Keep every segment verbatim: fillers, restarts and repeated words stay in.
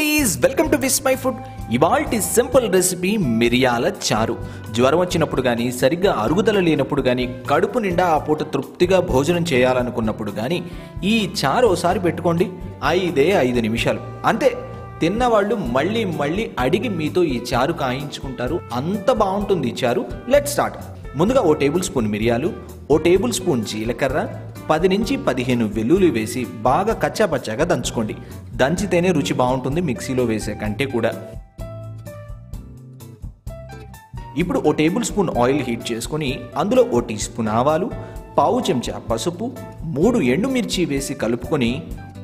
Foodies welcome to Vismai food. ఇవాల్టి simple recipe మిరియాల చారు. జ్వరం వచ్చినప్పుడు కానీ, సరిగ్గా అరుగుదల లేనప్పుడు కానీ, కడుపు నిండా ఆ పూట తృప్తిగా భోజనం చేయాలనుకున్నప్పుడు కానీ ఈ చారు ఒకసారి పెట్టుకోండి. ఐదే ఐదు నిమిషాలు అంతే. తిన్నవాళ్ళు మళ్ళీ మళ్ళీ అడిగి మీతో ఈ చారు కాయించుకుంటారు. అంత బాగుంటుంది ఈ చారు. Let's start. ముందుగా ఓ టేబుల్ స్పూన్ మిరియాలు, ఓ టేబుల్ స్పూన్ జీలకర్ర, పది నుంచి పదిహేను వెల్లుల్లి వేసి బాగా కచ్చాపచ్చాగా దంచుకోండి. దంచితేనే రుచి బాగుంటుంది మిక్సీలో వేసే కంటే కూడా. ఇప్పుడు ఓ టేబుల్ స్పూన్ ఆయిల్ హీట్ చేసుకొని అందులో ఓ టీ స్పూన్ ఆవాలు, పావు చెంచా పసుపు, మూడు ఎండుమిర్చి వేసి కలుపుకొని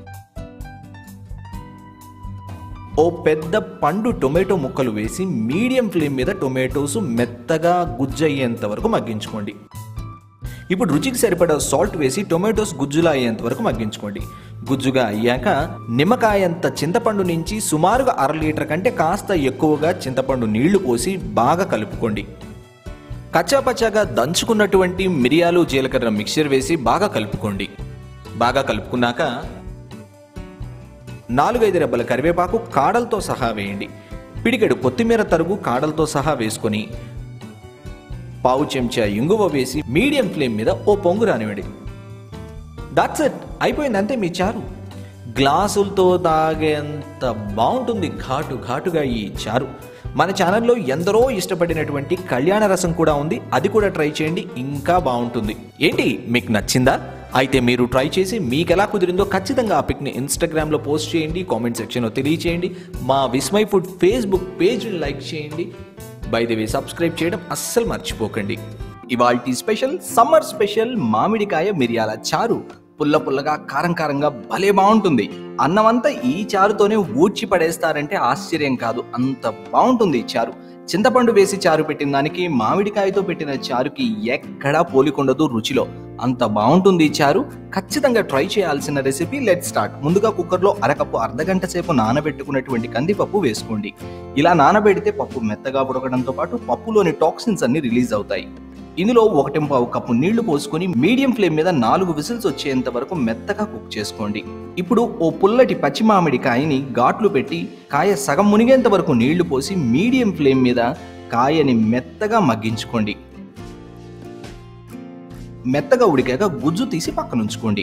ఓ పెద్ద పండు టొమాటో ముక్కలు వేసి మీడియం ఫ్లేమ్ మీద టొమాటోస్ మెత్తగా గుజ్జయ్యేంత వరకు మగ్గించుకోండి. ఇప్పుడు రుచికి సరిపడా సాల్ట్ వేసి టొమాటోస్ గుజ్జులా అయ్యేంత వరకు మగ్గించుకోండి. గుజ్జుగా అయ్యాక నిమ్మకాయంత చింతపండు నుంచి సుమారుగా అర లీటర్ కంటే కాస్త ఎక్కువగా చింతపండు నీళ్లు పోసి బాగా కలుపుకోండి. కచ్చాపచ్చాగా దంచుకున్నటువంటి మిరియాలు జీలకర్ర మిక్చర్ వేసి బాగా కలుపుకోండి. బాగా కలుపుకున్నాక నాలుగైదు రెబ్బల కరివేపాకు కాడలతో సహా వేయండి. పిడికెడు కొత్తిమీర తరుగు కాడలతో సహా వేసుకొని పావు చెంచా ఇంగువ వేసి మీడియం ఫ్లేమ్ మీద ఓ పొంగు రానివ్వండి. దట్స్ ఇట్, అయిపోయింది అంతే మీ చారు. గ్లాసులతో తాగేంత బాగుంటుంది ఘాటు ఘాటుగా ఈ చారు. మన ఛానల్లో ఎందరో ఇష్టపడినటువంటి కళ్యాణ రసం కూడా ఉంది, అది కూడా ట్రై చేయండి, ఇంకా బాగుంటుంది. ఏంటి మీకు నచ్చిందా? అయితే మీరు ట్రై చేసి మీకు ఎలా కుదిరిందో ఖచ్చితంగా ఆ పిక్ని ఇన్స్టాగ్రామ్లో పోస్ట్ చేయండి, కామెంట్ సెక్షన్లో తెలియచేయండి. మా విస్మై ఫుడ్ ఫేస్బుక్ పేజ్ని లైక్ చేయండి. బై ది వే సబ్స్క్రైబ్ చేయడం అస్సలు మర్చిపోకండి. ఇవాల్టి స్పెషల్ సమ్మర్ స్పెషల్ మామిడికాయ మిరియాల చారు. పుల్ల పుల్లగా కారం కారంగా భలే బాగుంటుంది. అన్నమంతా ఈ చారుతోనే ఊడ్చి పడేస్తారంటే ఆశ్చర్యం కాదు, అంత బాగుంటుంది ఈ చారు. చింతపండు వేసి చారు పెట్టిన దానికి మామిడికాయతో పెట్టిన చారుకి ఎక్కడా పోలికొండదు రుచిలో. అంత బాగుంటుంది ఈ చారు. ఖచ్చితంగా ట్రై చేయాల్సిన రెసిపీ. Let start. ముందుగా కుక్కర్లో అరకప్పు అర్ధగంట సేపు నానబెట్టుకున్నటువంటి కందిపప్పు వేసుకోండి. ఇలా నానబెడితే పప్పు మెత్తగా ఉడకడంతో పాటు పప్పులోని టాక్సిన్స్ అన్ని రిలీజ్ అవుతాయి. ఇందులో ఒకటి పావు కప్పు నీళ్లు పోసుకొని మీడియం ఫ్లేమ్ మీద నాలుగు విజిల్స్ వచ్చేంత వరకు మెత్తగా కుక్ చేసుకోండి. ఇప్పుడు ఓ పుల్లటి పచ్చి మామిడికాయని ఘాట్లు పెట్టి కాయ సగం మునిగేంత వరకు నీళ్లు పోసి మీడియం ఫ్లేమ్ మీద కాయని మెత్తగా మగ్గించుకోండి. మెత్తగా ఉడికాక గుజ్జు తీసి పక్కన ఉంచుకోండి.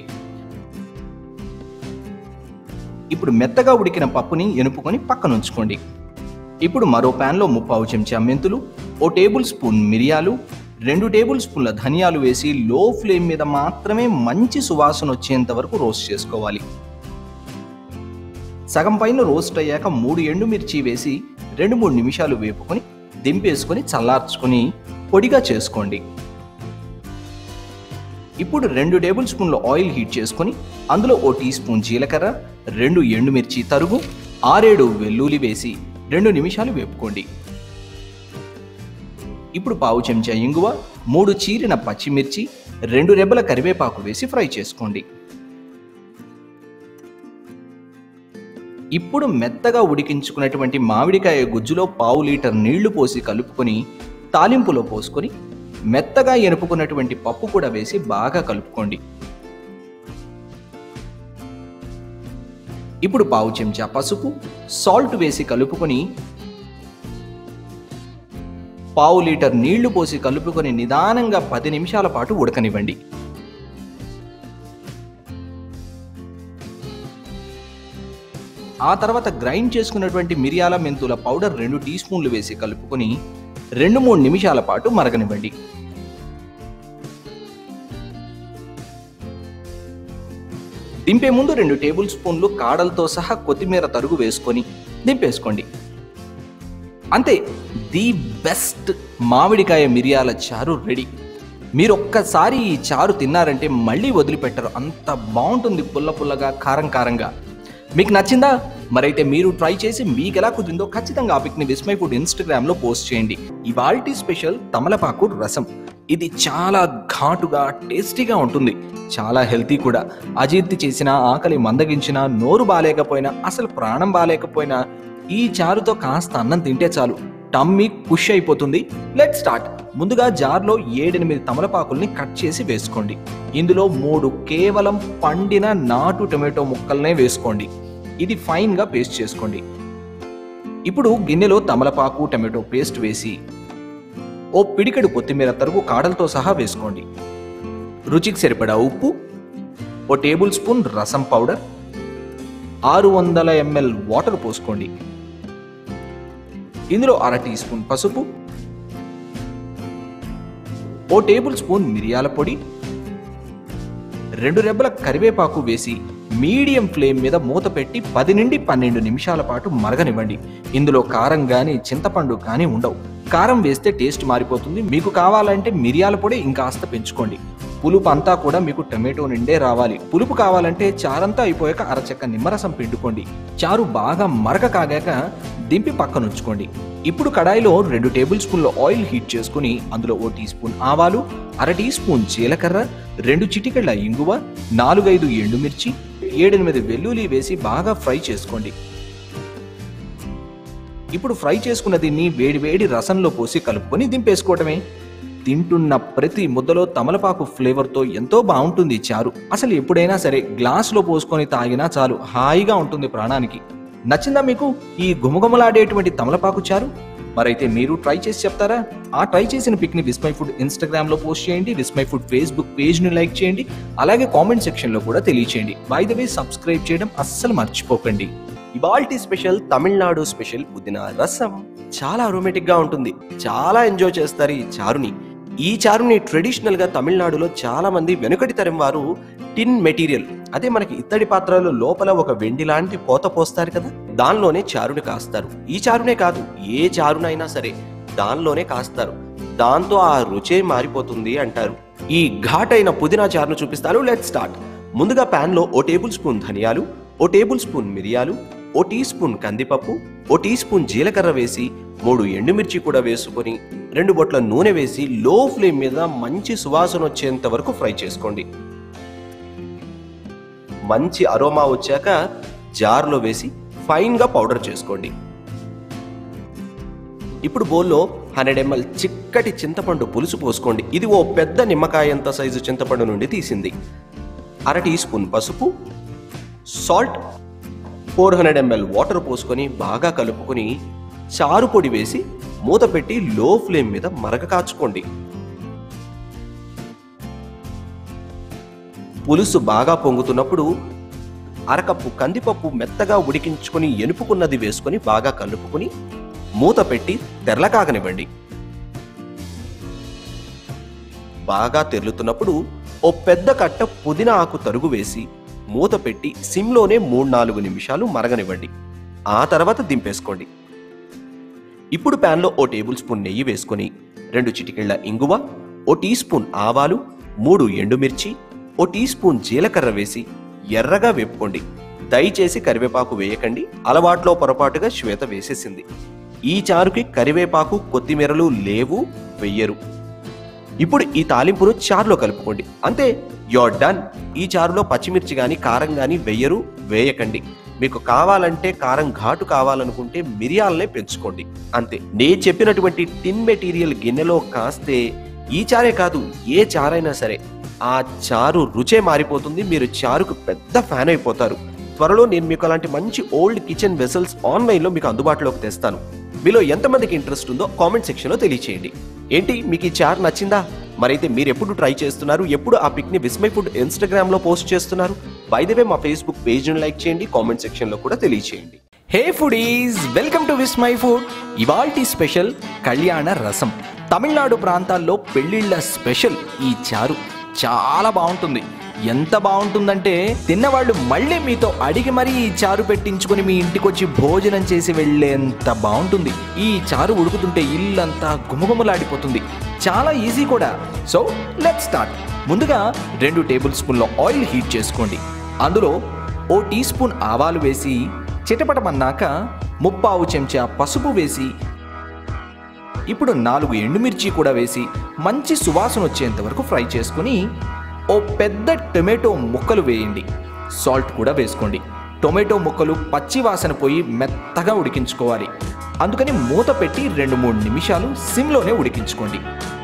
ఇప్పుడు మెత్తగా ఉడికిన పప్పుని ఎనుపుకొని పక్కన ఉంచుకోండి. ఇప్పుడు మరో ప్యాన్లో ముప్పావు చెంచా మెంతులు, ఓ టేబుల్ స్పూన్ మిరియాలు, రెండు టేబుల్ స్పూన్ల ధనియాలు వేసి లో ఫ్లేమ్ మీద మాత్రమే మంచి సువాసన వచ్చేంత వరకు రోస్ట్ చేసుకోవాలి. సగం పైన రోస్ట్ అయ్యాక మూడు ఎండుమిర్చి వేసి రెండు మూడు నిమిషాలు వేపుకొని దింపేసుకొని చల్లార్చుకొని పొడిగా చేసుకోండి. ఇప్పుడు రెండు టేబుల్ స్పూన్ల ఆయిల్ హీట్ చేసుకొని అందులో ఓ టీ స్పూన్ జీలకర్ర, రెండు ఎండుమిర్చి తరుగు, ఆరేడు వెల్లుల్లి వేసి రెండు నిమిషాలు వేపుకోండి. ఇప్పుడు పావు చెంచా ఇంగువ, మూడు చీరిన పచ్చిమిర్చి, రెండు రెబ్బల కరివేపాకు వేసి ఫ్రై చేసుకోండి. ఇప్పుడు మెత్తగా ఉడికించుకున్నటువంటి మామిడికాయ గుజ్జులో పావు లీటర్ నీళ్లు పోసి కలుపుకొని తాలింపులో పోసుకొని మెత్తగా ఎనుపుకున్నటువంటి పప్పు కూడా వేసి బాగా కలుపుకోండి. ఇప్పుడు పావు చెంచా పసుపు, సాల్ట్ వేసి కలుపుకొని పావు లీటర్ నీళ్లు పోసి కలుపుకొని నిదానంగా పది నిమిషాల పాటు ఉడకనివ్వండి. ఆ తర్వాత గ్రైండ్ చేసుకున్నటువంటి మిరియాల మెంతుల పౌడర్ రెండు టీ స్పూన్లు వేసి కలుపుకొని రెండు మూడు నిమిషాల పాటు మరగనివ్వండి. దింపే ముందు రెండు టేబుల్ స్పూన్లు కాడలతో సహా కొత్తిమీర తరుగు వేసుకొని దింపేసుకోండి. అంతే, ది బెస్ట్ మామిడికాయ మిరియాల చారు రెడీ. మీరు ఒక్కసారి ఈ చారు తిన్నారంటే మళ్ళీ వదిలిపెట్టరు, అంత బాగుంటుంది పుల్ల పుల్లగా కారం కారంగా. మీకు నచ్చిందా? మరైతే మీరు ట్రై చేసి మీకు ఎలా కుదిరిందో ఖచ్చితంగా ఆ పిక్ని విస్మై ఫుడ్ ఇన్స్టాగ్రామ్లో పోస్ట్ చేయండి. ఇవాల్టి స్పెషల్ తమలపాకు రసం. ఇది చాలా ఘాటుగా టేస్టీగా ఉంటుంది, చాలా హెల్తీ కూడా. అజీర్తి చేసినా, ఆకలి మందగించినా, నోరు బాలేకపోయినా, అసలు ప్రాణం బాలేకపోయినా ఈ చారుతో కాస్త అన్నం తింటే చాలు, టమ్మీ పుష్ అయిపోతుంది. Let start. ముందుగా జార్లో ఏడెనిమిది తమలపాకుల్ని కట్ చేసి వేసుకోండి. ఇందులో మూడు కేవలం పండిన నాటు టొమాటో ముక్కల్నే వేసుకోండి. ఇది ఫైన్గా పేస్ట్ చేసుకోండి. ఇప్పుడు గిన్నెలో తమలపాకు టమాటో పేస్ట్ వేసి ఓ పిడికెడు కొత్తిమీర తరుగు కాడలతో సహా వేసుకోండి. రుచికి సరిపడా ఉప్పు, ఓ టేబుల్ స్పూన్ రసం పౌడర్, ఆరు వందల ఎంఎల్ వాటర్ పోసుకోండి. ఇందులో అర టీ స్పూన్ పసుపు, ఓ టేబుల్ స్పూన్ మిరియాల పొడి, రెండు రెబ్బల కరివేపాకు వేసి మీడియం ఫ్లేమ్ మీద మూత పెట్టి పది నుండి పన్నెండు నిమిషాల పాటు మరగనివ్వండి. ఇందులో కారం కానీ చింతపండు కానీ ఉండవు. కారం వేస్తే టేస్ట్ మారిపోతుంది. మీకు కావాలంటే మిరియాల పొడి ఇంకాస్త పెంచుకోండి. పులుపు అంతా కూడా మీకు టమాటో నిండే రావాలి. పులుపు కావాలంటే చారంతా అయిపోయాక అరచెక్క నిమ్మరసం పిండుకోండి. చారు బాగా మరక కాగాక దింపి పక్కనుంచుకోండి. ఇప్పుడు కడాయిలో రెండు టేబుల్ స్పూన్ల ఆయిల్ హీట్ చేసుకుని అందులో ఓ టీ స్పూన్ ఆవాలు, అర టీ స్పూన్ జీలకర్ర, రెండు చిటికెళ్ళ ఇంగువ, నాలుగైదు ఎండుమిర్చి, ఏడెనిమిది వెల్లుల్లి వేసి బాగా ఫ్రై చేసుకోండి. ఇప్పుడు ఫ్రై చేసుకున్న దీన్ని వేడి వేడి రసంలో పోసి కలుపుకొని దింపేసుకోవటమే. తింటున్న ప్రతి ముద్దలో తమలపాకు ఫ్లేవర్తో ఎంతో బాగుంటుంది చారు. అసలు ఎప్పుడైనా సరే గ్లాసులో పోసుకొని తాగినా చాలు, హాయిగా ఉంటుంది ప్రాణానికి. నచ్చిందా మీకు ఈ గుమగుమలాడేటువంటి తమలపాకు చారు? మరైతే మీరు ట్రై చేసి చెప్తారా? ఆ ట్రై చేసిన పిక్ని విస్మయ్ ఫుడ్ ఇన్స్టాగ్రామ్ లో పోస్ట్ చేయండి. విస్మయ్ ఫుడ్ ఫేస్బుక్ పేజ్ ని లైక్ చేయండి. అలాగే కామెంట్ సెక్షన్ లో కూడా తెలియచేయండి. బై ద వే సబ్స్క్రైబ్ చేయడం అస్సలు మర్చిపోకండి. ఇవాల్టి స్పెషల్ తమిళనాడు స్పెషల్ పుదీనా రసం చాలా అరోమేటిక్ గా ఉంటుంది. చాలా ఎంజాయ్ చేస్తారు ఈ చారుని. ఈ చారుని ట్రెడిషనల్ గా తమిళనాడులో చాలా మంది వెనుకటి తరం వారు టిన్ మెటీరియల్, అదే మనకి ఇత్తడి పాత్రలో లోపల ఒక వెండి లాంటి పోత పోస్తారు కదా, దానిలోనే చారుని కాస్తారు. ఈ చారునే కాదు, ఏ చారునైనా సరే దానిలోనే కాస్తారు. దాంతో ఆ రుచే మారిపోతుంది అంటారు. ఈ ఘాటైన పుదీనా చారును చూపిస్తాను. Let's start. ముందుగా ప్యాన్ లో ఓ టేబుల్ స్పూన్ ధనియాలు, ఓ టేబుల్ స్పూన్ మిరియాలు, ఓ టీ స్పూన్ కందిపప్పు, ఓ టీ స్పూన్ జీలకర్ర వేసి మూడు ఎండుమిర్చి కూడా వేసుకొని రెండు బొట్ల నూనె వేసి లో ఫ్లేమ్ మీద మంచి సువాసన వచ్చేంత వరకు ఫ్రై చేసుకోండి. మంచి అరోమా వచ్చాక జార్లో వేసి ఫైన్ గా పౌడర్ చేసుకోండి. ఇప్పుడు బౌల్లో హండ్రెడ్ ఎంఎల్ చిక్కటి చింతపండు పులుసు పోసుకోండి. ఇది ఓ పెద్ద నిమ్మకాయంత సైజు చింతపండు నుండి తీసింది. అర టీ స్పూన్ పసుపు, salt, four hundred ml water పోసుకొని బాగా కలుపుకొని చారు పొడి వేసి మూత పెట్టి లో ఫ్లేమ్ మీద మరగ కాచుకోండి. పులుసు బాగా పొంగుతున్నప్పుడు అరకప్పు కందిపప్పు మెత్తగా ఉడికించుకొని ఎనుపుకున్నది వేసుకొని బాగా కలుపుకొని మూత పెట్టి తెరలకాగనివ్వండి. బాగా తెరులుతున్నప్పుడు ఓ పెద్ద కట్ట పుదీనా ఆకు తరుగు వేసి మూత పెట్టి సిమ్లోనే మూడు నాలుగు నిమిషాలు మరగనివ్వండి. ఆ తర్వాత దింపేసుకోండి. ఇప్పుడు ప్యాన్లో ఓ టేబుల్ స్పూన్ నెయ్యి వేసుకొని రెండు చిటికెళ్ల ఇంగువ, ఓ టీ స్పూన్ ఆవాలు, మూడు ఎండుమిర్చి, ఓ టీ స్పూన్ జీలకర్ర వేసి ఎర్రగా వేపుకోండి. దయచేసి కరివేపాకు వేయకండి, అలవాట్లో పొరపాటుగా శ్వేత వేసేసింది. ఈ చారుకి కరివేపాకు కొత్తిమీరలు లేవు, వెయ్యరు. ఇప్పుడు ఈ తాలింపును చారులో కలుపుకోండి. అంతే, యూర్ డన్. ఈ చారులో పచ్చిమిర్చి కానీ కారం కానీ వెయ్యరు, వేయకండి. మీకు కావాలంటే కారం ఘాటు కావాలనుకుంటే మిరియాలనే పెంచుకోండి. అంతే. నేను చెప్పినటువంటి టిన్ మెటీరియల్ గిన్నెలో కాస్తే ఈ చారే కాదు, ఏ చారైనా సరే ఆ చారు రుచే మారిపోతుంది. మీరు చారుకు పెద్ద ఫ్యాన్ అయిపోతారు. త్వరలో నేను మీకు అలాంటి మంచి ఓల్డ్ కిచెన్ వెసల్స్ ఆన్లైన్లో మీకు అందుబాటులోకి తెస్తాను. మీలో ఎంతమందికి ఇంట్రెస్ట్ ఉందో కామెంట్ సెక్షన్లో తెలియచేయండి. ఏంటి, మీకు ఈ చారు నచ్చిందా? మరైతే మీరు ఎప్పుడు ట్రై చేస్తున్నారు? ఎప్పుడు ఆ పిక్ని విస్మయ్ ఫుడ్ ఇన్స్టాగ్రామ్లో పోస్ట్ చేస్తున్నారు? బై ద వే మా ఫేస్బుక్ పేజ్ని లైక్ చేయండి, కామెంట్ సెక్షన్లో కూడా తెలియచేయండి. Hey foodies, welcome to Vismai food. ఇవాల్టి స్పెషల్ కళ్యాణ రసం. తమిళనాడు ప్రాంతాల్లో పెళ్లిళ్ళ స్పెషల్ ఈ చారు. చాలా బాగుంటుంది. ఎంత బాగుంటుందంటే తిన్నవాళ్ళు మళ్ళీ మీతో అడిగి మరీ ఈ చారు పెట్టించుకుని మీ ఇంటికి వచ్చి భోజనం చేసి వెళ్ళేంత బాగుంటుంది. ఈ చారు ఉడుకుతుంటే ఇల్లంతా గుమగుమలాడిపోతుంది. చాలా ఈజీ కూడా. So let's start. ముందుగా రెండు టేబుల్ స్పూన్ల ఆయిల్ హీట్ చేసుకోండి. అందులో ఓ టీ స్పూన్ ఆవాలు వేసి చిటపటమన్నాక ముప్పావు చెంచా పసుపు వేసి ఇప్పుడు నాలుగు ఎండుమిర్చి కూడా వేసి మంచి సువాసన వచ్చేంత వరకు ఫ్రై చేసుకుని ఓ పెద్ద టొమాటో ముక్కలు వేయండి. సాల్ట్ కూడా వేసుకోండి. టొమాటో ముక్కలు పచ్చి వాసన పోయి మెత్తగా ఉడికించుకోవాలి. అందుకని మూత పెట్టి రెండు మూడు నిమిషాలు సిమ్లోనే ఉడికించుకోండి.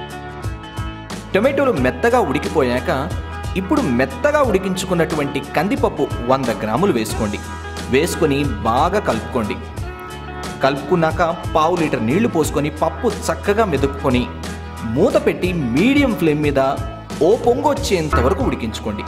టొమాటోలు మెత్తగా ఉడికిపోయాక ఇప్పుడు మెత్తగా ఉడికించుకున్నటువంటి కందిపప్పు వంద గ్రాములు వేసుకోండి. వేసుకొని బాగా కలుపుకోండి. కలుపుకున్నాక పావు లీటర్ నీళ్లు పోసుకొని పప్పు చక్కగా మెదుపుకొని మూత పెట్టి మీడియం ఫ్లేమ్ మీద ఓ పొంగు వచ్చేంత వరకు ఉడికించుకోండి.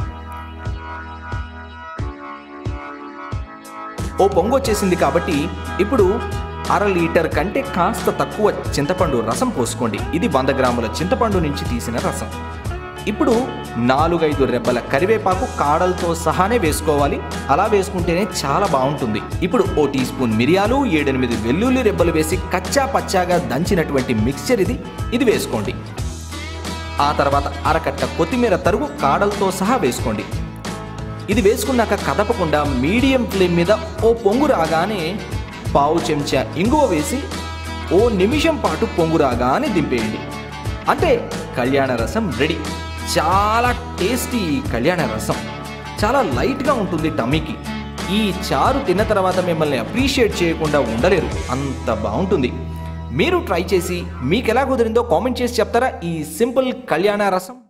ఓ పొంగు వచ్చేసింది కాబట్టి ఇప్పుడు అర లీటర్ కంటే కాస్త తక్కువ చింతపండు రసం పోసుకోండి. ఇది వంద గ్రాముల చింతపండు నుంచి తీసిన రసం. ఇప్పుడు నాలుగైదు రెబ్బల కరివేపాకు కాడలతో సహానే వేసుకోవాలి. అలా వేసుకుంటేనే చాలా బాగుంటుంది. ఇప్పుడు ఓ టీ స్పూన్ మిరియాలు, ఏడెనిమిది వెల్లుల్లి రెబ్బలు వేసి కచ్చా పచ్చాగా దంచినటువంటి మిక్స్చర్ ఇది ఇది వేసుకోండి. ఆ తర్వాత అరకట్ట కొత్తిమీర తరుగు కాడలతో సహా వేసుకోండి. ఇది వేసుకున్నాక కదపకుండా మీడియం ఫ్లేమ్ మీద ఓ పొంగు రాగానే పావు చెంచా ఇంగువ వేసి ఓ నిమిషం పాటు పొంగు రాగానే దింపేయండి. అంటే కళ్యాణ రసం రెడీ. చాలా టేస్టీ కళ్యాణ రసం. చాలా లైట్గా ఉంటుంది టమ్మీకి. ఈ చారు తిన్న తర్వాత మిమ్మల్ని అప్రిషియేట్ చేయకుండా ఉండలేరు, అంత బాగుంటుంది. మీరు ట్రై చేసి మీకు ఎలా కుదిరిందో కామెంట్ చేసి చెప్తారా ఈ సింపుల్ కళ్యాణ రసం?